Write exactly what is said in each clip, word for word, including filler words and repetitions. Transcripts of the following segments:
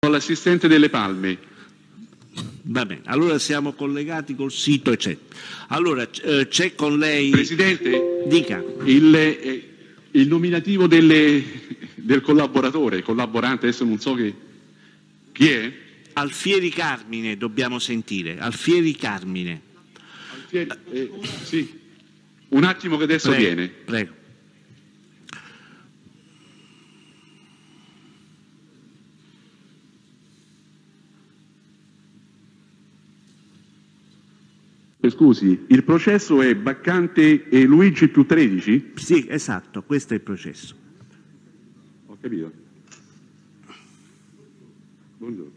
L'assistente delle Palme. Va bene, allora siamo collegati col sito, eccetera. Allora, eh, c'è con lei... Presidente, dica. Il, eh, il nominativo delle, del collaboratore, collaborante, adesso non so che, chi è? Alfieri Carmine dobbiamo sentire, Alfieri Carmine. Alfieri, eh, sì, un attimo che adesso Prego, viene. Prego. Scusi, il processo è Baccante e Luigi più tredici? Sì, esatto, questo è il processo. Ho capito. Buongiorno.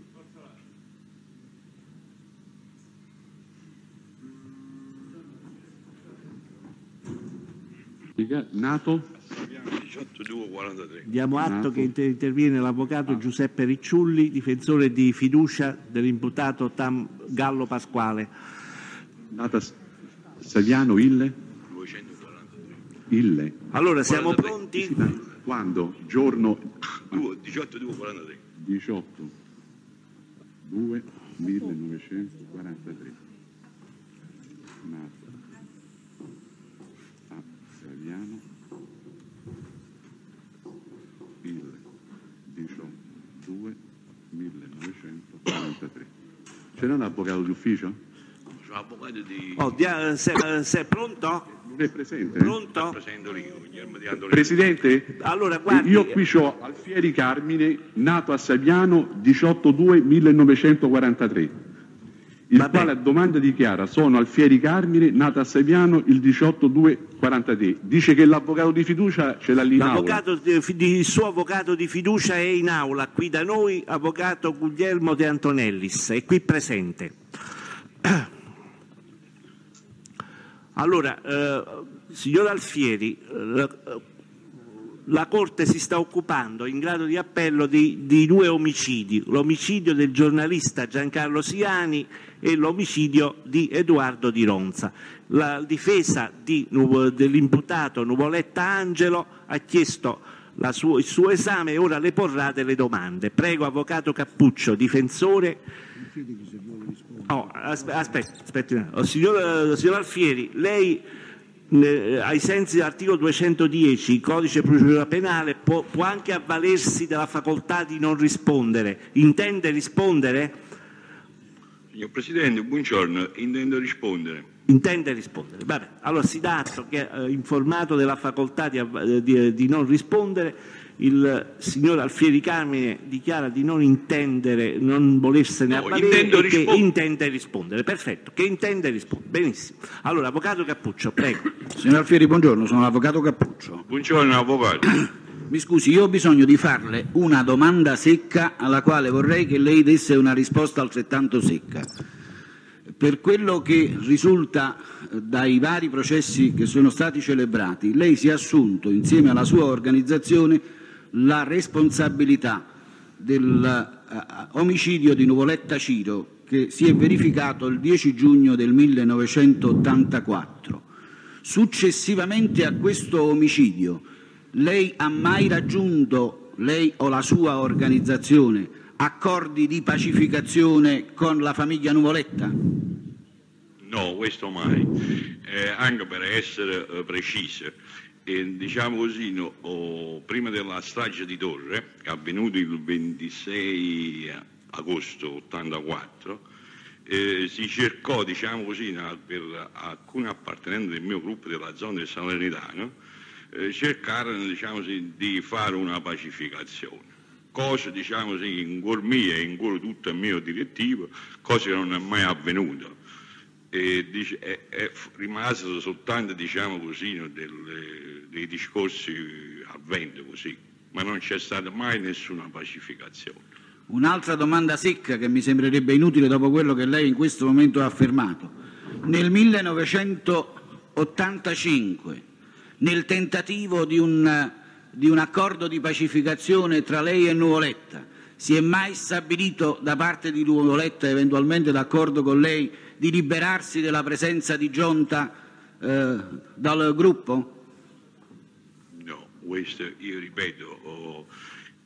Nato? diciotto due quarantatré. Diamo atto Nato. che inter- interviene l'avvocato Giuseppe Ricciulli, difensore di fiducia dell'imputato Tam Gallo Pasquale. Data Saviano, Ille? duecentoquarantatré. Ille. Allora, siamo quarantatré. pronti? Quando? Giorno? diciotto due quarantatré. diciotto due millenovecentoquarantatré. Nato a Saviano, il diciotto due millenovecentoquarantatré. C'era un avvocato d'ufficio? Sono avvocato di... Oh, dia- se, se è pronto? Non è presente? eh? Pronto? Presento io, Guglielmo di Andolino. Presidente? Allora, guardi, Io qui ho Alfieri Carmine, nato a Saviano, diciotto due millenovecentoquarantatré, il Va bene. quale a domanda dichiara: sono Alfieri Carmine, nato a Saviano il diciotto due quarantatré. Dice che l'avvocato di fiducia ce l'ha lì in aula. l'avvocato di- di- il suo avvocato di fiducia è in aula, qui da noi, avvocato Guglielmo De Antonellis, è qui presente. Allora, eh, signor Alfieri, eh, la Corte si sta occupando in grado di appello di, di due omicidi, l'omicidio del giornalista Giancarlo Siani e l'omicidio di Edoardo Di Ronza. La difesa di, dell'imputato Nuvoletta Angelo ha chiesto la suo, il suo esame e ora le porrà delle domande. Prego, avvocato Cappuccio, difensore. Oh, aspe- aspetta, aspetta. Oh, signor, signor Alfieri, lei eh, ai sensi dell'articolo duecentodieci codice procedura penale può, può anche avvalersi della facoltà di non rispondere. Intende rispondere? Signor Presidente, buongiorno, intendo rispondere. Intende rispondere. Vabbè. Allora si dà atto che eh, informato della facoltà di, avv- di, di non rispondere, il signor Alfieri Carmine dichiara di non intendere, non volersene No, avvalere intendo e che rispondere. intende rispondere. Perfetto, che intende rispondere. Benissimo. Allora, avvocato Cappuccio, prego. Signor Alfieri, buongiorno, sono l'avvocato Cappuccio. Buongiorno, avvocato. Mi scusi, io ho bisogno di farle una domanda secca alla quale vorrei che lei desse una risposta altrettanto secca. Per quello che risulta dai vari processi che sono stati celebrati, lei si è assunto, insieme alla sua organizzazione, la responsabilità dell'omicidio di Nuvoletta Ciro, che si è verificato il dieci giugno del millenovecentottantaquattro. Successivamente a questo omicidio, lei ha mai raggiunto, lei o la sua organizzazione, accordi di pacificazione con la famiglia Nuvoletta? No, questo mai. Eh, anche per essere eh, preciso, eh, diciamo così, no, oh, prima della strage di Torre, che è avvenuta il ventisei agosto ottantaquattro, eh, si cercò, diciamo così, no, per alcuni appartenenti del mio gruppo della zona del Salernitano, eh, cercarono, diciamo così, di fare una pacificazione. Cose, diciamo così, in cuor mio e in cuore tutto il mio direttivo, cose che non è mai avvenuto. E dice, è, è rimasto soltanto, diciamo così, no, del, dei discorsi a vento così, ma non c'è stata mai nessuna pacificazione. Un'altra domanda secca che mi sembrerebbe inutile dopo quello che lei in questo momento ha affermato. Nel millenovecentottantacinque, nel tentativo di un, di un accordo di pacificazione tra lei e Nuvoletta, si è mai stabilito da parte di Nuvoletta, eventualmente d'accordo con lei, di liberarsi della presenza di Gionta eh, dal gruppo? No, questo io ripeto, oh,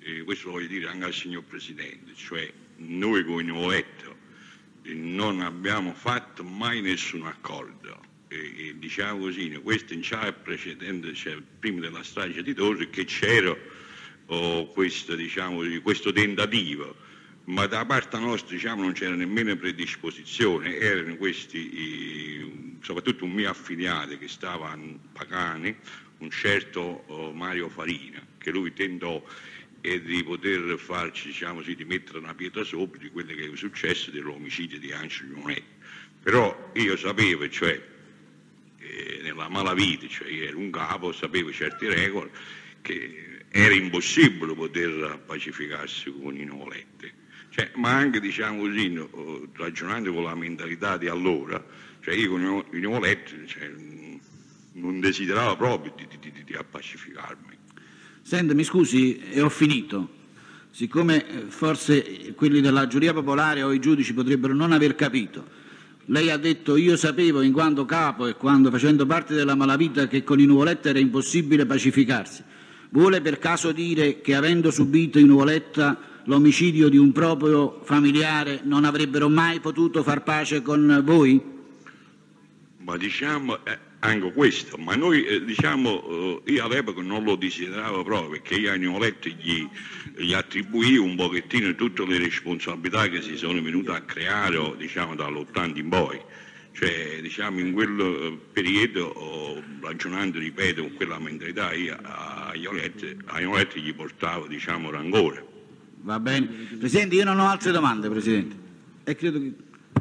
e questo lo voglio dire anche al signor Presidente, cioè noi con il Nuvoletto non abbiamo fatto mai nessun accordo, e, e diciamo così, questo in già precedente, cioè prima della strage di Torre, che c'era oh, questo, diciamo, questo tentativo, ma da parte nostra, diciamo, non c'era nemmeno predisposizione, erano questi, eh, soprattutto un mio affiliato che stava a Pagani, un certo oh, Mario Farina, che lui tentò e di poter farci, diciamo così, di mettere una pietra sopra di quello che è successo dell'omicidio di Angelo Monetti. Però io sapevo, cioè, eh, nella malavita, cioè io ero un capo, sapevo certe regole, che era impossibile poter pacificarsi con i Nuvoletti. Cioè, ma anche, diciamo così, no, ragionando con la mentalità di allora, cioè io con i Nuvoletti, cioè, non desideravo proprio di, di, di, di appacificarmi. Senta, mi scusi, e ho finito. Siccome forse quelli della giuria popolare o i giudici potrebbero non aver capito, lei ha detto io sapevo in quanto capo e quando facendo parte della malavita che con i Nuvoletta era impossibile pacificarsi. Vuole per caso dire che avendo subito i Nuvoletta l'omicidio di un proprio familiare non avrebbero mai potuto far pace con voi? Ma diciamo... Eh... Anche questo, ma noi eh, diciamo, eh, io all'epoca non lo desideravo proprio, perché io ai Nuvoletti gli, gli attribuì un pochettino tutte le responsabilità che si sono venute a creare, diciamo, dall'ottanta in poi. Cioè, diciamo, in quel periodo, oh, ragionando, ripeto, con quella mentalità, io ai Nuvoletti gli portavo, diciamo, rancore. Va bene. Presidente, io non ho altre domande, Presidente. E credo che...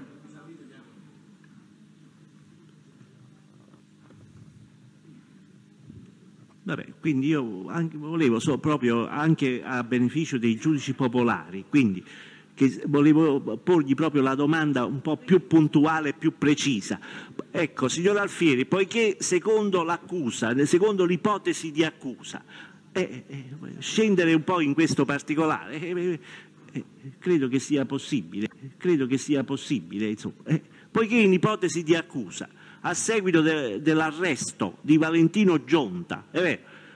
Vabbè, quindi io anche, volevo so, proprio anche a beneficio dei giudici popolari, quindi che volevo porgli proprio la domanda un po' più puntuale e più precisa. Ecco, signor Alfieri, poiché secondo l'accusa, secondo l'ipotesi di accusa, eh, eh, scendere un po' in questo particolare, eh, eh, credo che sia possibile, credo che sia possibile, insomma, eh, poiché in ipotesi di accusa, a seguito de, dell'arresto di Valentino Gionta, eh,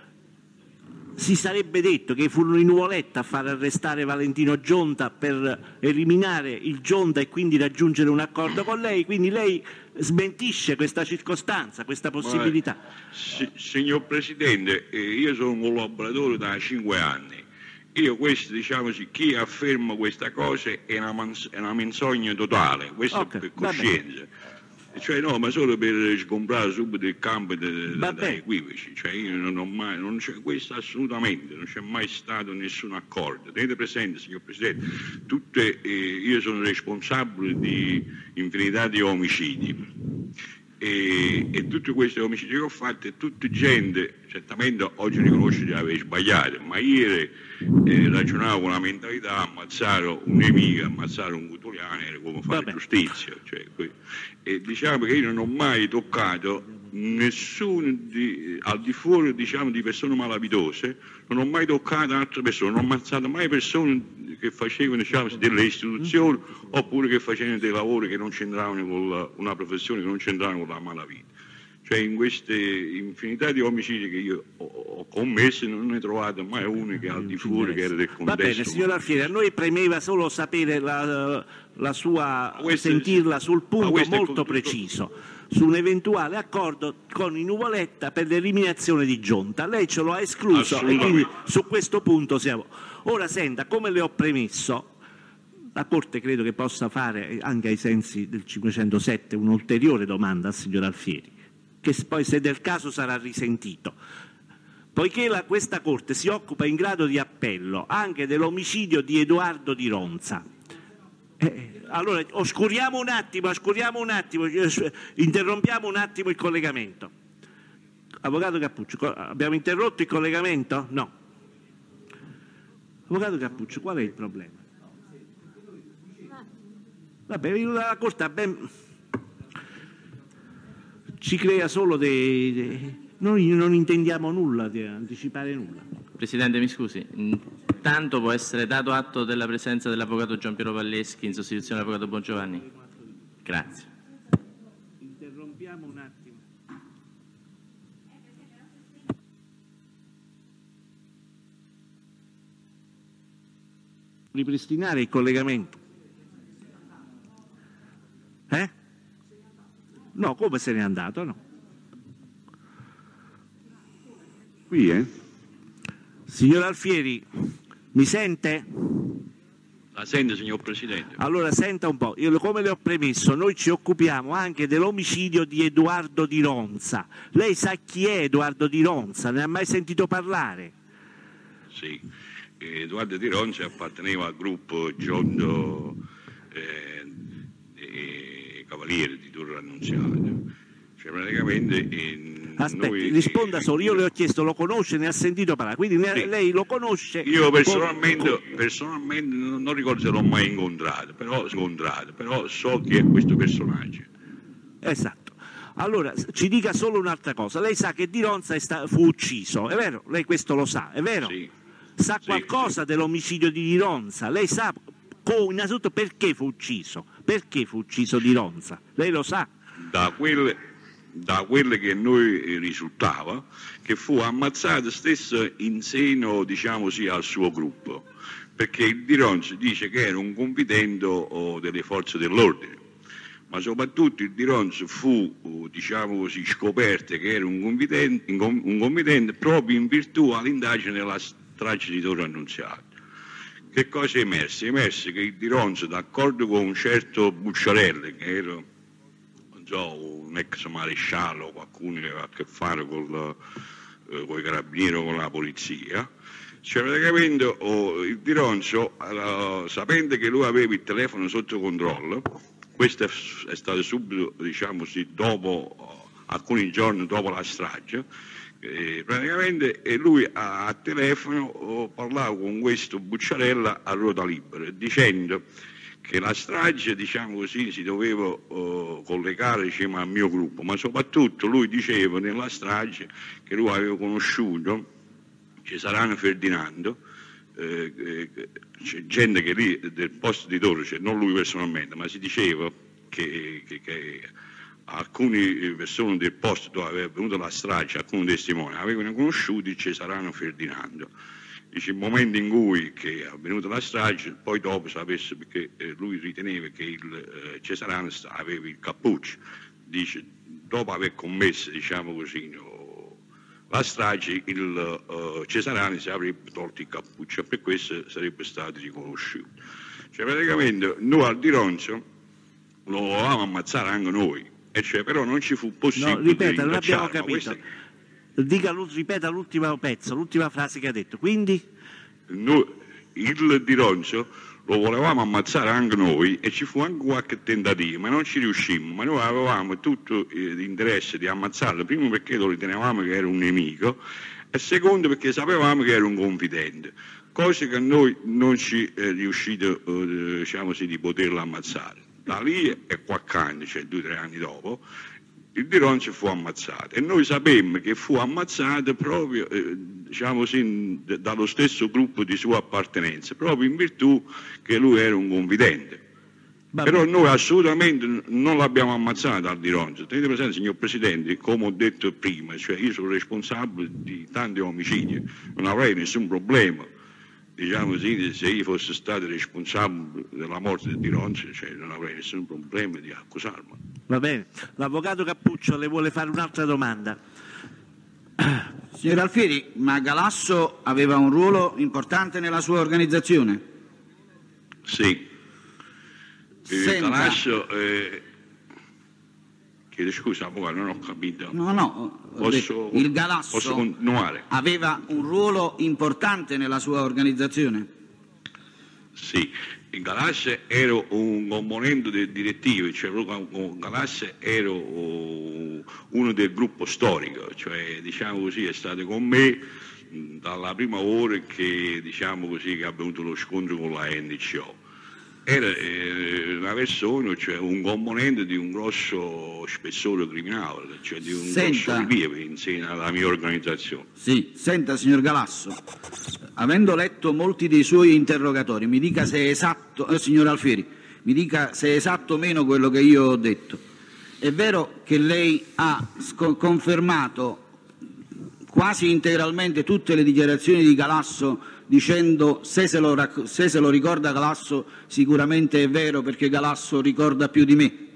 si sarebbe detto che furono i Nuvoletta a far arrestare Valentino Gionta per eliminare il Gionta e quindi raggiungere un accordo con lei, quindi lei smentisce questa circostanza, questa possibilità. Ma, signor Presidente, eh, io sono un collaboratore da cinque anni. Io questo, diciamo così, chi afferma questa cosa è una, è una menzogna totale, questo okay, per coscienza. Cioè no, ma solo per sgombrare subito il campo dai equivoci, cioè io non ho mai, non c'è questo assolutamente, non c'è mai stato nessun accordo. Tenete presente, signor Presidente, tutte, eh, io sono responsabile di infinità di omicidi e, e tutti questi omicidi che ho fatto è tutta gente, certamente oggi riconosce di aver sbagliato, ma ieri eh, ragionavo con la mentalità, ammazzare un nemico, ammazzare un gutuliano era come fare Vabbè. giustizia. Cioè, e diciamo che io non ho mai toccato nessuno di, al di fuori, diciamo, di persone malavitose, non ho mai toccato altre persone, non ho ammazzato mai persone che facevano, diciamo, delle istituzioni oppure che facevano dei lavori che non c'entravano con la, una professione che non c'entravano con la malavita. Cioè in queste infinità di omicidi che io ho, ho commesso non ne ho trovato mai uno che al di fuori che era del contesto. Va bene, signor Alfieri, a noi premeva solo sapere la, la sua, questo, sentirla sul punto molto preciso, su un eventuale accordo con i Nuvoletta per l'eliminazione di Gionta. Lei ce lo ha escluso e quindi su questo punto siamo. Ora senta, come le ho premesso, la Corte credo che possa fare anche ai sensi del cinquecentosette un'ulteriore domanda al signor Alfieri, che poi se del caso sarà risentito. Poiché la, questa Corte si occupa in grado di appello anche dell'omicidio di Edoardo Di Ronza, eh, allora oscuriamo un attimo, oscuriamo un attimo, interrompiamo un attimo il collegamento. Avvocato Cappuccio, abbiamo interrotto il collegamento? No. Avvocato Cappuccio, qual è il problema? Vabbè, la Corte ha ben... ci crea solo dei, dei... Noi non intendiamo nulla, di anticipare nulla. Presidente, mi scusi, intanto può essere dato atto della presenza dell'Avvocato Giampiero Valleschi in sostituzione dell'Avvocato Bongiovanni? Grazie. Interrompiamo un attimo. ripristinare il collegamento. Eh? No, come se n'è andato? No. Qui, eh? Signor Alfieri, mi sente? La sente, signor Presidente? Allora senta un po', io come le ho premesso, noi ci occupiamo anche dell'omicidio di Edoardo Di Ronza. Lei sa chi è Edoardo Di Ronza? Ne ha mai sentito parlare? Sì, Edoardo Di Ronza apparteneva al gruppo Giondo eh, eh, Cavaliere di Torre Annunziata. Cioè praticamente eh, Aspetti, noi, risponda eh, solo, io le ho chiesto, lo conosce, ne ha sentito parlare, quindi ne, sì. Lei lo conosce? Io personalmente, con... personalmente non, non ricordo se l'ho mai incontrato però, incontrato, però so chi è questo personaggio. Esatto. Allora, ci dica solo un'altra cosa, lei sa che Di Ronza è sta... fu ucciso, è vero? Lei questo lo sa, è vero? Sì. Sa Sì, qualcosa sì. dell'omicidio di Di Ronza? Lei sa innanzitutto perché fu ucciso? Perché fu ucciso Di Ronza? Lei lo sa? Da quelle... da quello che a noi risultava, che fu ammazzato stesso in seno, diciamo sì, al suo gruppo, perché il Di Ronza dice che era un confidente oh, delle forze dell'ordine, ma soprattutto il Di Ronza fu, oh, diciamo così, scoperto che era un confidente, un confidente proprio in virtù all'indagine della strage di Torre Annunziata. Che cosa è emerso? È emerso che il Di Ronza, d'accordo con un certo Bucciarelli, che era So, un ex maresciallo, qualcuno che aveva a che fare con eh, i carabinieri o con la polizia, cioè praticamente oh, il Di Ronza, uh, sapendo che lui aveva il telefono sotto controllo, questo è, è stato subito, diciamo sì, dopo, uh, alcuni giorni dopo la strage, eh, praticamente e lui a, a telefono oh, parlava con questo Bucciarella a ruota libera, dicendo che la strage, diciamo così, si doveva uh, collegare, diciamo, al mio gruppo, ma soprattutto lui diceva nella strage che lui aveva conosciuto Cesarano Ferdinando, eh, eh, c'è gente che lì del posto di Torre, cioè non lui personalmente, ma si diceva che, che, che alcune persone del posto dove aveva venuto la strage, alcuni testimoni, avevano conosciuto Cesarano Ferdinando. Dice, il momento in cui che è avvenuta la strage, poi dopo sapesse, perché eh, lui riteneva che il eh, Cesarano aveva il cappuccio, dice, dopo aver commesso, diciamo così, no, la strage, il uh, Cesarano si avrebbe tolto il cappuccio, per questo sarebbe stato riconosciuto. Cioè praticamente noi al Di Ronza lo volevamo ammazzare anche noi, e cioè, però non ci fu possibile. No, ripeta, non abbiamo rintracciarlo, capito. questa... Dica, ripeta l'ultimo pezzo, l'ultima frase che ha detto. Quindi? Noi, il Di Ronza lo volevamo ammazzare anche noi e ci fu anche qualche tentativo, ma non ci riuscimmo. Ma noi avevamo tutto eh, l'interesse di ammazzarlo, primo perché lo ritenevamo che era un nemico e secondo perché sapevamo che era un confidente, cosa che a noi non ci è riuscito eh, diciamo sì, di poterlo ammazzare. Da lì è qualche anno, cioè due o tre anni dopo, il Di Ronza fu ammazzato e noi sapemmo che fu ammazzato proprio eh, diciamo così, dallo stesso gruppo di sua appartenenza, proprio in virtù che lui era un confidente. Vabbè. Però noi assolutamente non l'abbiamo ammazzato al Di Ronza. Tenete presente, signor Presidente, come ho detto prima, cioè io sono responsabile di tanti omicidi, non avrei nessun problema, diciamo così, se io fossi stato responsabile della morte di Di Ronza, cioè non avrei nessun problema di accusarmi. Va bene. L'avvocato Cappuccio le vuole fare un'altra domanda. Signor Alfieri, ma Galasso aveva un ruolo importante nella sua organizzazione? Sì. Senta. Galasso, eh, chiedo scusa, avvocato, non ho capito. No, no, Posso, il Galasso posso continuare? aveva un ruolo importante nella sua organizzazione? Sì, il Galasso era un componente del direttivo, cioè Galasso era uno del gruppo storico, cioè diciamo così è stato con me dalla prima ora che diciamo così che è avvenuto lo scontro con la N C O. Era eh, una persona, cioè un componente di un grosso spessore criminale, cioè di un Senta. grosso rilievo insieme alla mia organizzazione. Sì, senta signor Galasso, avendo letto molti dei suoi interrogatori, mi dica se è esatto, eh, signor Alfieri, mi dica se è esatto o meno quello che io ho detto. È vero che lei ha sco- confermato quasi integralmente tutte le dichiarazioni di Galasso dicendo se se, lo, se se lo ricorda Galasso sicuramente è vero perché Galasso ricorda più di me.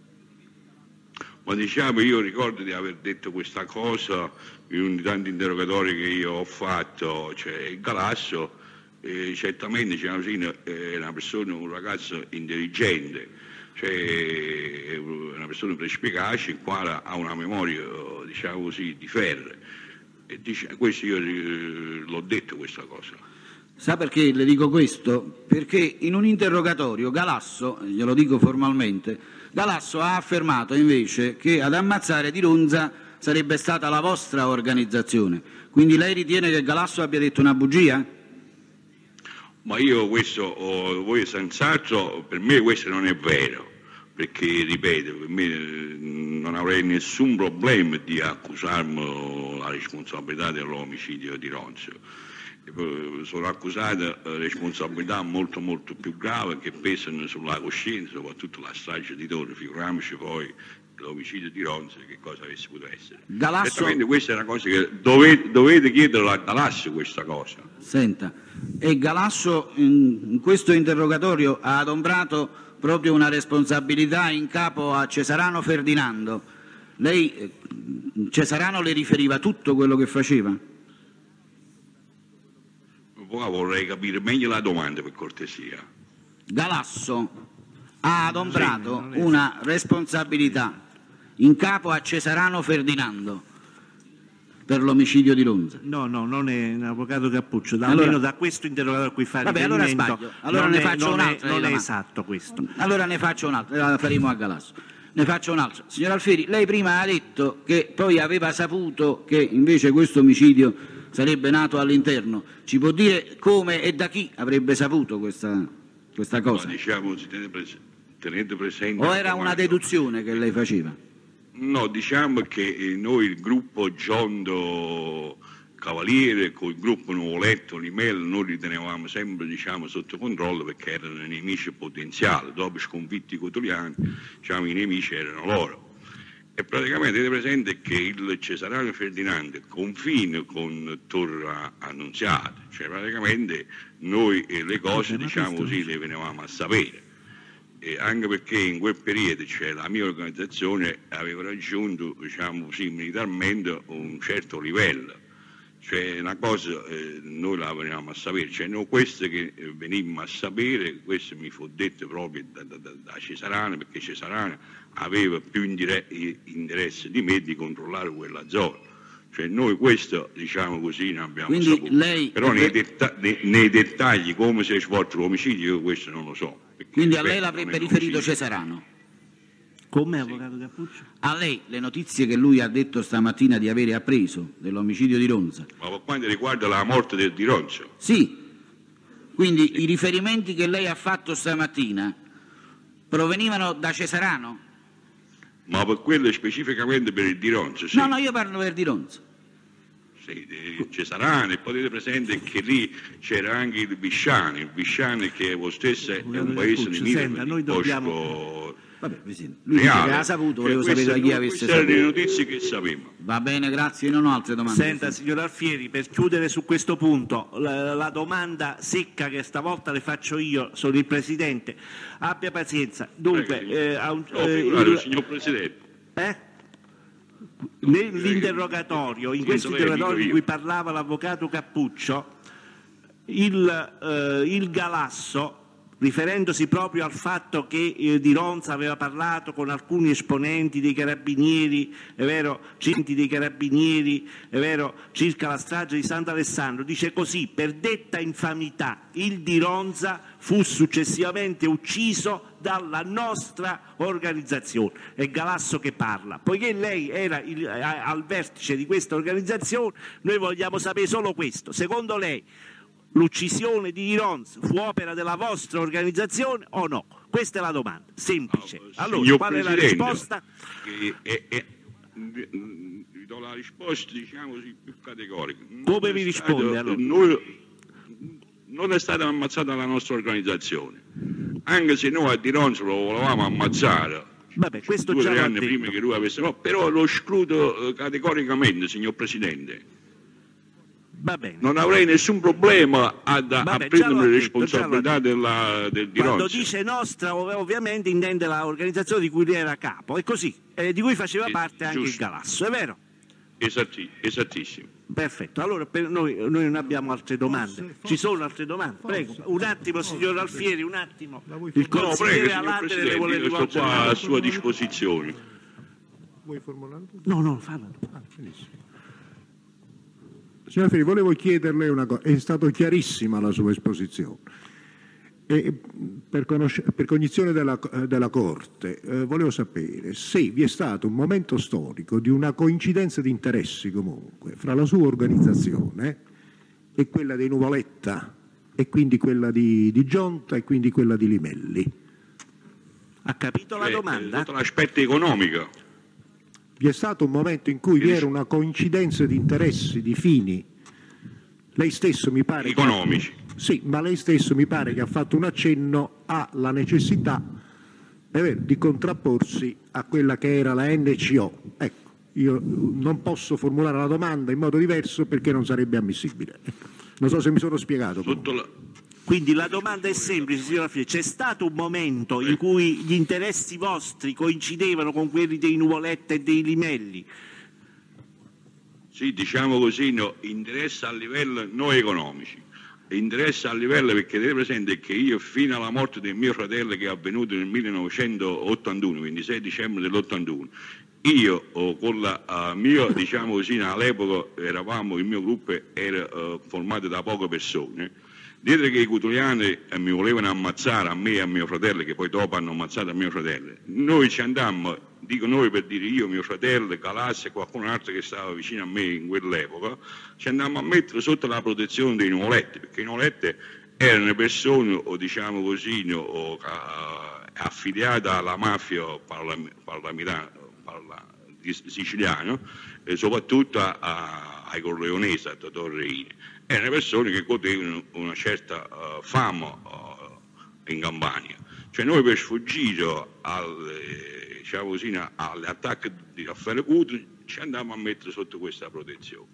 Ma diciamo, io ricordo di aver detto questa cosa in uno di tanti interrogatori che io ho fatto, cioè Galasso eh, certamente diciamo, è una persona, un ragazzo intelligente, cioè è una persona perspicace, il quale ha una memoria, diciamo così, di ferro. E dice, questo io eh, l'ho detto questa cosa. Sa perché le dico questo? Perché in un interrogatorio Galasso, glielo dico formalmente, Galasso ha affermato invece che ad ammazzare Di Ronza sarebbe stata la vostra organizzazione. Quindi lei ritiene che Galasso abbia detto una bugia? Ma io questo, oh, voi senz'altro, per me questo non è vero, perché ripeto, per me non avrei nessun problema di accusarmi la responsabilità dell'omicidio di Ronza. Sono accusate responsabilità molto molto più gravi che pesano sulla coscienza, soprattutto la strage di Torre, figuriamoci poi l'omicidio di Ronza che cosa avesse potuto essere. Galasso... Certamente questa è una cosa che dovete, dovete chiedere a Galasso questa cosa. Senta, e Galasso in, in questo interrogatorio ha adombrato proprio una responsabilità in capo a Cesarano Ferdinando. Lei, Cesarano le riferiva tutto quello che faceva? Poi vorrei capire meglio la domanda, per cortesia. Galasso ha adombrato sì, una responsabilità in capo a Cesarano Ferdinando per l'omicidio di Ronza? No, no, non è un avvocato Cappuccio, da, allora, almeno da questo interrogatorio a cui fa vabbè, riferimento. Allora sbaglio, allora non ne è, faccio un'altra. Non è, non è esatto questo. Allora ne faccio un'altra, la faremo a Galasso. Ne faccio un'altra. Signor Alfieri, lei prima ha detto che poi aveva saputo che invece questo omicidio sarebbe nato all'interno. Ci può dire come e da chi avrebbe saputo questa, questa cosa? No, diciamo, tenete, pres- tenete presente... O era una deduzione che lei faceva? No, diciamo che noi, il gruppo Giondo Cavaliere, con il gruppo Nuvoletto, Limel, noi li tenevamo sempre diciamo, sotto controllo perché erano nemici potenziali. Dopo sconfitti cotoliani, diciamo, i nemici erano loro. E praticamente tenete presente che il Cesarano Ferdinando confina con Torre Annunziata, cioè praticamente noi le cose, diciamo così, le venivamo a sapere. E anche perché in quel periodo cioè, la mia organizzazione aveva raggiunto, diciamo così, militarmente un certo livello. Cioè una cosa eh, noi la venivamo a sapere, cioè noi queste che eh, venimmo a sapere, questo mi fu detto proprio da, da, da Cesarano, perché Cesarano aveva più interesse di me di controllare quella zona. Cioè noi questo, diciamo così, ne abbiamo Quindi saputo. lei... Però nei, detta- nei, nei dettagli come si è svolto l'omicidio io questo non lo so. Quindi a lei l'avrebbe riferito Cesarano? Come, sì. avvocato Cappuccio? A lei le notizie che lui ha detto stamattina di avere appreso dell'omicidio di Ronza? Ma per quanto riguarda la morte del, di Ronza? Sì. Quindi sì. I riferimenti che lei ha fatto stamattina provenivano da Cesarano? Ma per quello specificamente per il di Ronza, sì. No, no, io parlo per di Ronza. Sì, di Cesarano, e potete presente che lì c'era anche il Bisciani, il Bisciani che lo stesso è un paese nemico noi dobbiamo... Vabbè, Presidente, lui dice che ha saputo, volevo sapere da chi avesse saputo. Queste erano le notizie che sapevamo. Va bene, grazie, non ho altre domande. Senta, signor Alfieri, per chiudere su questo punto, la, la domanda secca che stavolta le faccio io, sono il Presidente, abbia pazienza. Dunque, Prego, eh, a un, no, eh, figurate, il, signor Presidente. Eh? Nell'interrogatorio, in questo interrogatorio di cui parlava l'avvocato Cappuccio, il, eh, il Galasso, riferendosi proprio al fatto che eh, Di Ronza aveva parlato con alcuni esponenti dei carabinieri, è vero, cinti dei carabinieri, è vero, circa la strage di Sant'Alessandro, dice così: per detta infamità il Di Ronza fu successivamente ucciso dalla nostra organizzazione. È Galasso che parla. Poiché lei era il, al vertice di questa organizzazione, noi vogliamo sapere solo questo: secondo lei l'uccisione di Di Ronza fu opera della vostra organizzazione o no? Questa è la domanda, semplice. Allora, Signor qual è la Presidente, risposta? Che è, è, vi do la risposta, diciamo così, più categorica. Come vi risponde stato, allora? Noi, non è stata ammazzata la nostra organizzazione, anche se noi a Di Ronza lo volevamo ammazzare. Vabbè, questo due o già tre l'ho anni detto. prima che lui avesse, no, però lo escludo categoricamente, signor Presidente. Va bene. Non avrei nessun problema ad, a Vabbè, prendermi le detto, responsabilità della, del, di Quando Ronzi. dice nostra, ov- ovviamente intende l'organizzazione di cui lui era capo, è così, eh, di cui faceva Sì, parte anche il giusto. Galasso, è vero? Esatti, esattissimo. Perfetto, allora per noi, noi non abbiamo altre domande. Ci sono altre domande? Prego, un attimo signor Alfieri, un attimo. Il No, prego, consigliere signor Alandere le Presidente, vuole io sto rivolgere qua una- a sua disposizione. Vuoi formulare? No, no, fallo. Ah, benissimo. Signor Alfieri, volevo chiederle una cosa, è stata chiarissima la sua esposizione. E per, conosce- per cognizione della, della Corte, eh, volevo sapere se vi è stato un momento storico di una coincidenza di interessi comunque fra la sua organizzazione e quella dei Nuvoletta e quindi quella di, di Gionta e quindi quella di Limelli. Ha capito la Eh, domanda? Sotto l'aspetto economico. Vi è stato un momento in cui vi era una coincidenza di interessi, di fini. Lei stesso mi pare... che- Economici. Sì, ma lei stesso mi pare che ha fatto un accenno alla necessità è vero, di contrapporsi a quella che era la N C O. Ecco, io non posso formulare la domanda in modo diverso perché non sarebbe ammissibile. Ecco. Non so se mi sono spiegato. Sotto la, Quindi la domanda è semplice, signor Alfieri. C'è stato un momento in cui gli interessi vostri coincidevano con quelli dei Nuvoletta e dei Limelli? sì, diciamo così, no, interessa a livello non economici. Interessa a livello perché tenete presente che io fino alla morte del mio fratello che è avvenuto nel millenovecentottantuno, quindi sei dicembre dell'ottantuno, io oh, con la uh, mio, diciamo così, all'epoca eravamo, il mio gruppo era uh, formato da poche persone, dietro che i cutuliani eh, mi volevano ammazzare a me e a mio fratello, che poi dopo hanno ammazzato a mio fratello, noi ci andammo, dico noi per dire io, mio fratello, Galassi e qualcun altro che stava vicino a me in quell'epoca, ci andammo a mettere sotto la protezione dei Nuvoletti, perché i Nuvoletti erano persone, o diciamo così, no, o, uh, affiliate alla mafia parlam- parlamita- parla- di- siciliano, e soprattutto a, a, ai Corleonesi, a Totò Reini. Erano persone che godevano una certa uh, fama uh, in Campania. Cioè noi per sfuggire alle, diciamo così, alle attacchi di Raffaele Cutuli ci andavamo a mettere sotto questa protezione.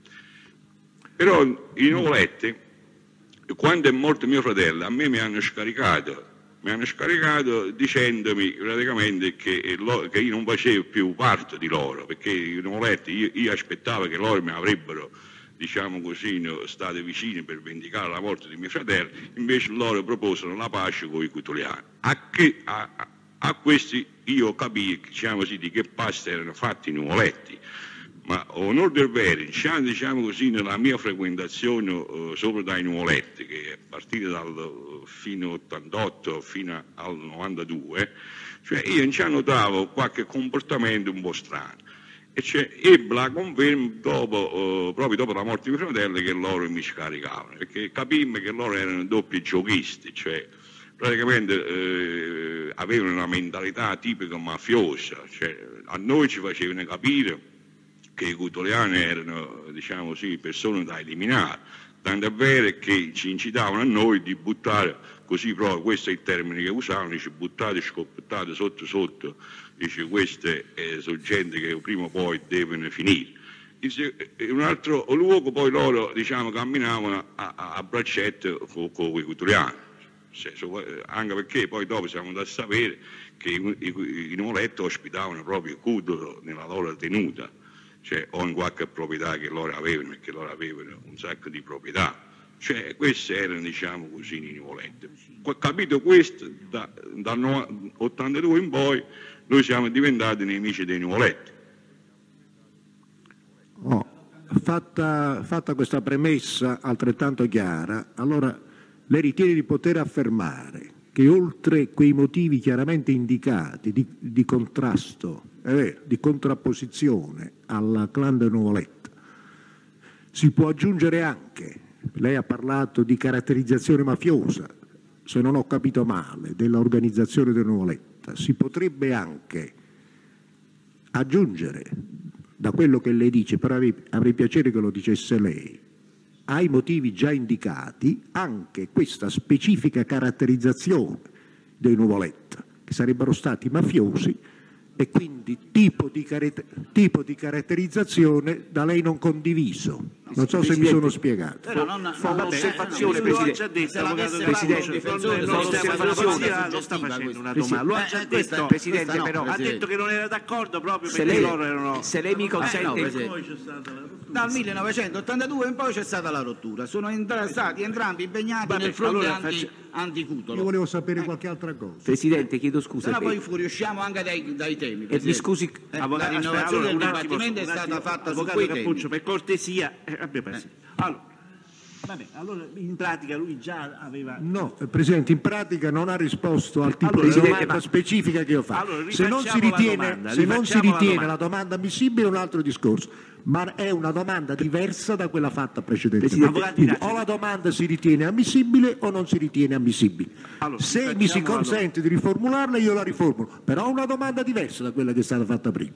Però i Nuvoletti, quando è morto mio fratello, a me mi hanno scaricato, mi hanno scaricato dicendomi praticamente che, lo, che io non facevo più parte di loro, perché i Nuvoletti, io, io aspettavo che loro mi avrebbero, diciamo così, no, state vicini per vendicare la morte di mio fratello, invece loro proposero la pace con i cutuliani. A, che, a, a, a questi io capii, diciamo così, di che pasta erano fatti i Nuvoletti, ma onor del vero, diciamo così, nella mia frequentazione uh, sopra dai Nuvoletti, che è partita dal uh, fino ottantotto fino al novantadue, cioè io ci notavo qualche comportamento un po' strano. E cioè, ebbe la conferma dopo, uh, proprio dopo la morte di mio fratello che loro mi scaricavano, perché capimmo che loro erano doppi giochisti, cioè praticamente eh, avevano una mentalità tipica mafiosa, cioè, a noi ci facevano capire che i cutuliani erano, diciamo così, persone da eliminare, tanto è vero che ci incitavano a noi di buttare, così proprio, questo è il termine che usavano, dice buttate, scoppettate sotto sotto, dice queste eh, sono gente che prima o poi devono finire. In un altro luogo poi loro, diciamo, camminavano a, a, a braccetto con, con i cutuliani, anche perché poi dopo siamo andati a sapere che i, i, i Nuvoletti ospitavano proprio Cutolo nella loro tenuta, cioè, o in qualche proprietà che loro avevano, perché loro avevano un sacco di proprietà. Cioè, questi erano, diciamo così, i Nuvoletti. Capito questo, da, dal ottantadue in poi noi siamo diventati nemici dei Nuvoletti. Oh, fatta, fatta questa premessa altrettanto chiara, allora lei ritiene di poter affermare che oltre quei motivi chiaramente indicati di, di contrasto, è vero, di contrapposizione alla clan del Nuvoletta, si può aggiungere anche, lei ha parlato di caratterizzazione mafiosa, se non ho capito male, dell'organizzazione del Nuvoletta, si potrebbe anche aggiungere, da quello che lei dice, però avrei, avrei piacere che lo dicesse lei, ai motivi già indicati anche questa specifica caratterizzazione dei Nuvoletta, che sarebbero stati mafiosi e quindi tipo di, tipo di caratterizzazione da lei non condiviso. Non so se mi sono spiegato. Però non, fa un'osservazione, Presidente. Lo sta facendo una domanda. Lo ha già detto, Presidente, però ha detto che non era d'accordo proprio se perché lei, loro erano. se lei mi consente, eh, no, dal millenovecentottantadue in poi c'è stata la rottura. Sono entra stati entrambi impegnati Vabbè, nel fronte allora anti, faccio... anticutolo. Io volevo sapere qualche altra cosa. Presidente, chiedo scusa. No, poi fuoriusciamo anche dai, dai temi. E mi scusi, eh, avvocato, la rinnovazione allora, del attimo, dibattimento è stata fatta su avvocato quei Cappuccio, temi. per cortesia, eh, abbia pazienza. Allora, vabbè, allora in pratica lui già aveva. No, Presidente, in pratica non ha risposto al tipo Allora, di domanda Presidente, specifica che ho fatto. Allora, se non si rifacciamo la ritiene, domanda, se non si rifacciamo la ritiene domanda. la domanda ammissibile è un altro discorso, ma è una domanda diversa da quella fatta precedentemente. Presidente, Quindi, grazie. o la domanda si ritiene ammissibile o non si ritiene ammissibile. Allora, se rifacciamo mi si la consente di riformularla io la riformulo, però è una domanda diversa da quella che è stata fatta prima.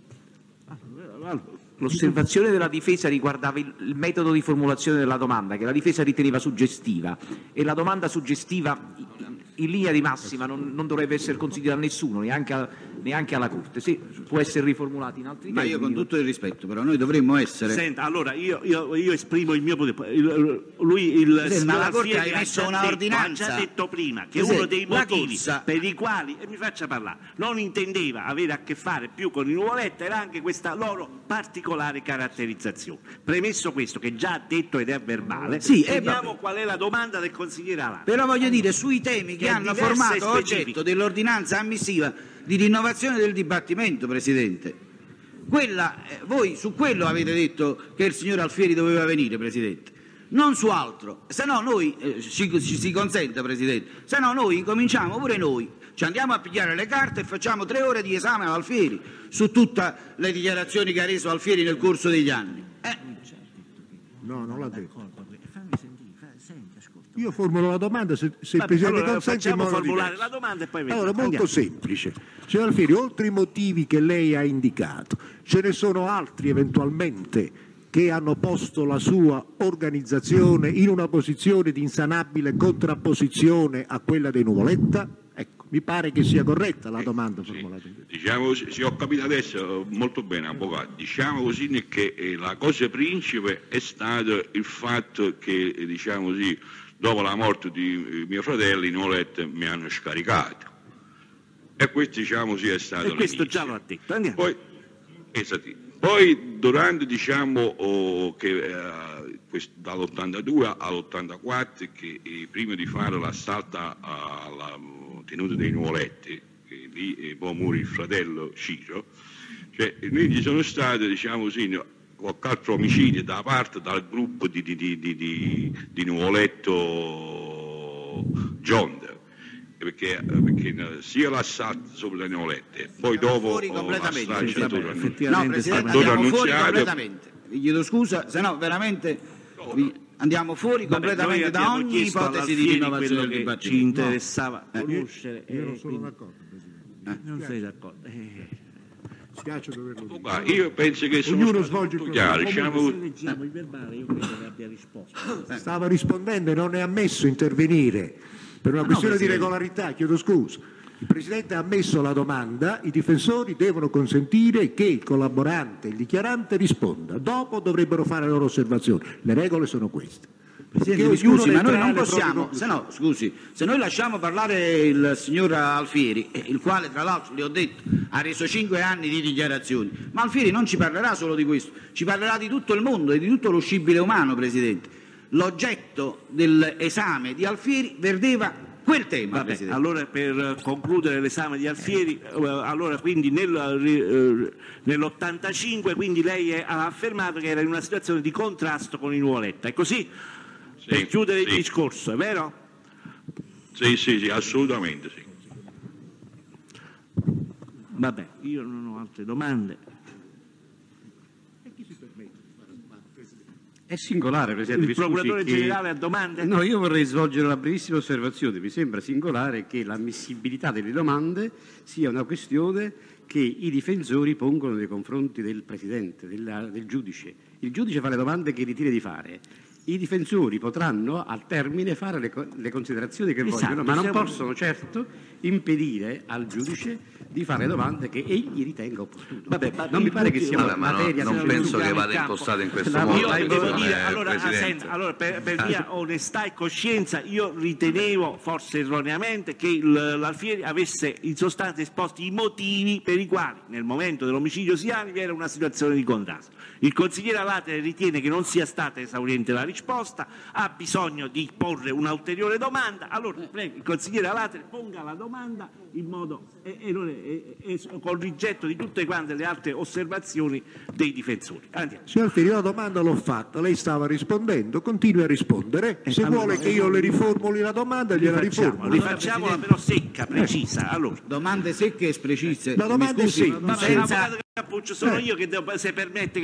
l'osservazione della difesa riguardava il, il metodo di formulazione della domanda, che la difesa riteneva suggestiva, e la domanda suggestiva in linea di massima non, non dovrebbe essere consigliata a nessuno, neanche, a, neanche alla Corte. Sì, può essere riformulata in altri Ma casi. io con tutto il rispetto, però noi dovremmo essere... Senta, allora io, io, io esprimo il mio potere. Il- Lui, il Sì, ma signor la Corte Alfieri ha ha emesso già una detto- ordinanza. ha già detto prima che Sì, uno dei la motivi corsa- per i quali, e mi faccia parlare, non intendeva avere a che fare più con i Nuvoletta era anche questa loro particolare caratterizzazione. Premesso questo, che già ha detto ed è verbale, Sì, eh, vediamo vabbè. qual è la domanda del consigliere Alà. Però voglio dire, sui temi che Che è hanno diversa e formato specifica. oggetto dell'ordinanza ammissiva di rinnovazione del dibattimento, Presidente. Quella, eh, voi su quello avete detto che il signor Alfieri doveva venire, Presidente, non su altro, se no noi, eh, ci, ci si consente, Presidente, se no noi incominciamo pure noi, ci andiamo a pigliare le carte e facciamo tre ore di esame ad Alfieri su tutte le dichiarazioni che ha reso Alfieri nel corso degli anni. Eh, No, non l'ha detto. Io formulo la domanda, se, se il Vabbè, Presidente allora consente in facciamo modo formulare diverso. la domanda e poi Allora, vediamo. molto Andiamo. semplice. Signor Alfieri, oltre i motivi che lei ha indicato, ce ne sono altri eventualmente che hanno posto la sua organizzazione in una posizione di insanabile contrapposizione a quella dei Nuvoletta? Ecco, mi pare che sia corretta la domanda Sì, formulata. diciamo così, sì, ho capito adesso molto bene, avvocato. Diciamo così che eh, la cosa principe è stato il fatto che, eh, diciamo così, dopo la morte di eh, mio fratello, i Nuvoletta mi hanno scaricato. E questo, diciamo così, è stato E questo l'inizio. già lo ha detto. Andiamo. Poi, esatto. Poi durante, diciamo, oh, che eh, quest- dall'ottantadue all'ottantaquattro, che eh, prima di fare l'assalto alla tenuta dei Nuvoletti, che lì eh, poi morì il fratello Ciro, cioè, lì ci sono state, diciamo così, no, qualche altro omicidio da parte dal gruppo di, di, di, di, di, di Nuvoletto Gionda. Perché, perché sia l'assalto sopra le Nuvolette e poi dopo fuori oh, completamente, la strage Presidente. Torre- No, Effettivamente Presidente, Torre andiamo fuori Annunziata. completamente. Vi chiedo scusa, se no veramente vi- andiamo fuori Vabbè, completamente noi da abbiamo ogni chiesto ipotesi di all'Alfieri rinnovazione quello del che dibattito. ci interessava Io, conoscere. io non e sono quindi- d'accordo, Presidente. Non sei d'accordo. Eh. Mi spiace doverlo dire. Guarda, io penso che sono Ognuno stato svolge il molto proprio- chiaro, Comunque, diciamo, se leggiamo il verbale, io credo che abbia risposto. Stava rispondendo e non è ammesso intervenire per una no, questione di Presidente. regolarità, chiedo scusa. Il Presidente ha ammesso la domanda, i difensori devono consentire che il collaborante, il dichiarante risponda, dopo dovrebbero fare le loro osservazioni. Le regole sono queste. Presidente, Che mi ognuno scusi, ne ma noi trae non le proprie possiamo, se conclusioni. no, scusi, se noi lasciamo parlare il signor Alfieri, eh, il quale tra l'altro, le ho detto, ha reso cinque anni di dichiarazioni, ma Alfieri non ci parlerà solo di questo, ci parlerà di tutto il mondo e di tutto lo scibile umano, Presidente. L'oggetto dell'esame di Alfieri verdeva quel tema, Vabbè, Presidente. allora per concludere l'esame di Alfieri, eh, allora quindi nel, eh, nell'ottantacinque quindi lei è- ha affermato che era in una situazione di contrasto con i Nuvoletta, è così? Sì, Per chiudere il sì. discorso, è vero? sì, sì, sì, assolutamente sì. Vabbè, io non ho altre domande. È singolare, Presidente. Il mi scusi, procuratore che- generale ha domande? No, io vorrei svolgere una brevissima osservazione. Mi sembra singolare che l'ammissibilità delle domande sia una questione che i difensori pongono nei confronti del Presidente, della- del giudice. Il giudice fa le domande che ritiene di fare i difensori potranno al termine fare le, co- le considerazioni che Esatto, vogliono, ma non siamo- possono certo impedire al giudice di fare domande che egli ritenga opportune. Vabbè, ma non mi pare che sia Vabbè, ma no, materia non su- penso che in vada campo. impostata in questo La- modo. Io Dai, devo eh, dire, allora, Presidente. senta, allora, per, per mia onestà e coscienza, io ritenevo, forse erroneamente, che il- l'Alfieri avesse in sostanza esposti i motivi per i quali nel momento dell'omicidio Siani vi era una situazione di contrasto. Il consigliere Alatere ritiene che non sia stata esauriente la risposta, ha bisogno di porre un'ulteriore domanda. Allora, prego, il consigliere Alatere ponga la domanda in modo e, e, e, e, e con rigetto di tutte quante le altre osservazioni dei difensori. Andiamo. Signor Alfieri, la domanda l'ho fatta, lei stava rispondendo, continui a rispondere. Se allora, vuole che io le riformuli la domanda, gliela riformulo. Rifacciamola però secca, precisa. Allora, Domande secche e precise. La domanda Mi è scusi, sì. vabbè, senza- avvocato Cappuccio, sono io che devo, se permette, che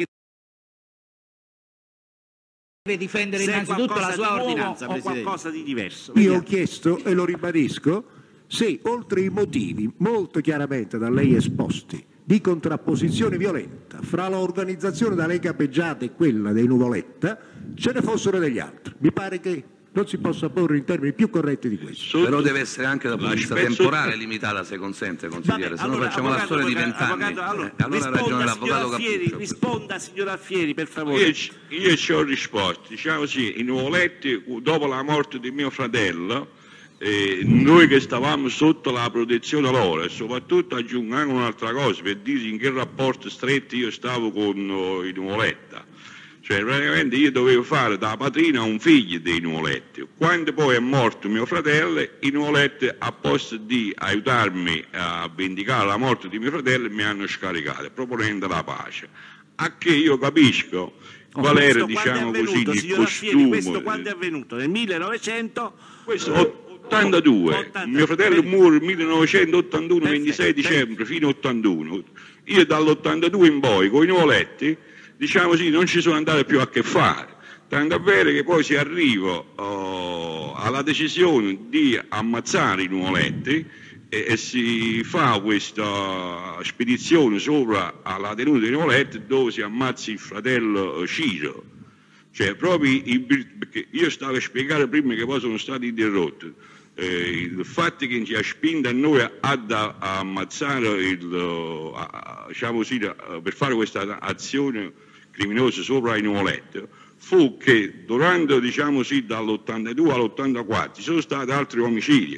deve difendere se è innanzitutto la qualcosa sua di nuovo ordinanza, o Presidente. qualcosa di diverso. Io ho Vediamo. chiesto, e lo ribadisco, se oltre i motivi molto chiaramente da lei esposti di contrapposizione violenta fra l'organizzazione da lei capeggiata e quella dei Nuvoletta, ce ne fossero degli altri. Mi pare che non si possa porre in termini più corretti di questo. Sotto- Però deve essere anche da punto di vista L'aspetto- temporale limitata, se consente, consigliere, Vabbè, se no allora, facciamo una avvocato, storia di avvocato, vent'anni. avvocato, allora, Eh, allora ha ragione risponda, l'avvocato signor Alfieri, Cappuccio. risponda, signor Alfieri, per favore. Io, ci- io ci ho risposto, diciamo così, i Nuvoletti, dopo la morte di mio fratello, eh, noi che stavamo sotto la protezione loro, e soprattutto aggiungo anche un'altra cosa per dire in che rapporto stretto io stavo con eh, i Nuvoletta. Cioè praticamente io dovevo fare da padrina un figlio dei Nuvoletti. Quando poi è morto mio fratello, i Nuvoletti, a posto di aiutarmi a vendicare la morte di mio fratello, mi hanno scaricato, proponendo la pace. A che io capisco qual era, Questo diciamo quando è così, avvenuto, il signor Alfieri, costume. questo quando è avvenuto? Nel millenovecento? Questo ottantadue, ottanta mio fratello per- muore nel millenovecentottantuno, Perfetto, ventisei per- dicembre, fino all'ottantuno. Io dall'ottantadue in poi, con i Nuvoletti, diciamo così, non ci sono andato più a che fare. Tanto è vero che poi si arriva oh, alla decisione di ammazzare i Nuvoletti e, e si fa questa spedizione sopra alla tenuta dei Nuvoletti dove si ammazza il fratello eh, Ciro. Cioè, proprio i- perché io stavo a spiegare prima che poi sono stati interrotti. Eh, il fatto che ci ha spinto a noi ad a- a ammazzare il, a- a- diciamo così, a- per fare questa azione criminosa sopra i Nuvoletti fu che durante, diciamo così, dall'ottantadue all'ottantaquattro ci sono stati altri omicidi.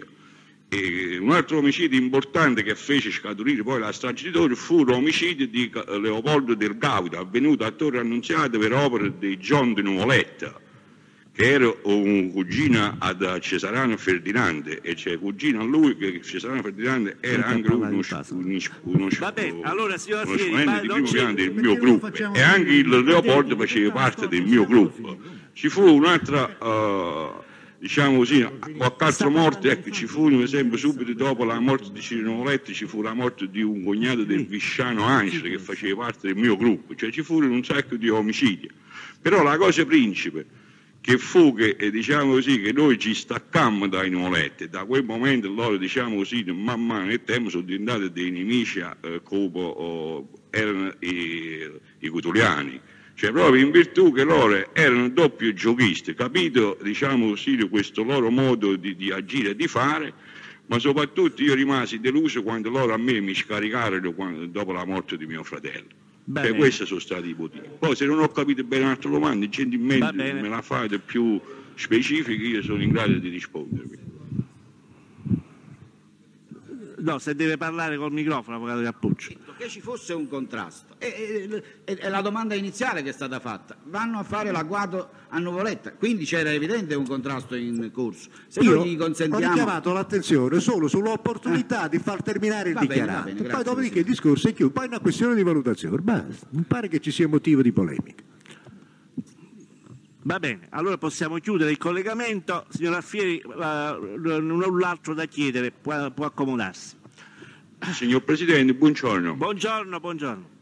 E un altro omicidio importante che fece scaturire poi la strage di Torre fu l'omicidio di Ca- Leopoldo del Gaudio, avvenuto a Torre Annunziata per opera di John di Nuvoletta, che era un cugino ad Cesarano Ferdinando, e c'è cugino a lui che Cesarano Ferdinando era anche lui uno, uno, uno, Va bene, allora, signor uno Alfieri, esponente ma di non primo c'è- piano del perché mio non gruppo, facciamo e anche il vedere- Leopoldo faceva parte del mio gruppo. Ci fu un'altra eh, diciamo così, qualche altro morto, ecco, ci fu un esempio subito dopo la morte di Ciro Nuvoletti, ci fu la morte di un cognato del Visciano Angelo che faceva parte del mio gruppo, cioè ci furono un sacco di omicidi. Però la cosa principe che fu che, eh, diciamo così, che noi ci staccammo dai Nuvoletti, da quel momento loro, diciamo così, man mano nel tempo sono diventati dei nemici eh, come oh, erano i, i cutuliani. Cioè proprio in virtù che loro erano doppio giochisti, capito, diciamo così, di questo loro modo di, di agire e di fare, ma soprattutto io rimasi deluso quando loro a me mi scaricarono quando- dopo la morte di mio fratello. Va Cioè, bene. questi sono stati i motivi. Poi se non ho capito bene un'altra domanda, Va gentilmente bene. me la fate più specifica, io sono in grado di rispondervi. No, se deve parlare col microfono, avvocato Cappuccio. Che ci fosse un contrasto. È, è- è la domanda iniziale che è stata fatta. Vanno a fare l'agguato a Nuvoletta, quindi c'era evidente un contrasto in corso. Se Io noi gli ho consentiamo... richiamato l'attenzione solo sull'opportunità di far terminare il Va bene, va dichiarato. bene, Poi grazie, dopodiché il discorso è chiuso. Poi è una questione di valutazione. Basta. Non pare che ci sia motivo di polemica. Va bene, allora possiamo chiudere il collegamento. Signor Alfieri, eh, non ho l'altro da chiedere, può, può accomodarsi. Signor Presidente, buongiorno. Buongiorno, buongiorno.